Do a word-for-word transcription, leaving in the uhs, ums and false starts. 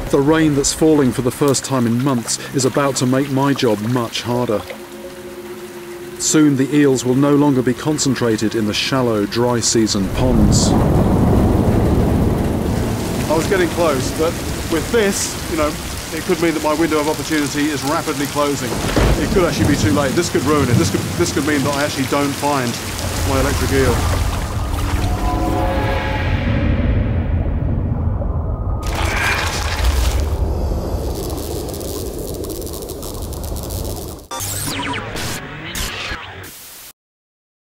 The rain that's falling for the first time in months is about to make my job much harder. Soon the eels will no longer be concentrated in the shallow, dry season ponds. I was getting close, but with this, you know, it could mean that my window of opportunity is rapidly closing. It could actually be too late. This could ruin it. This could, this could mean that I actually don't find my electric eel.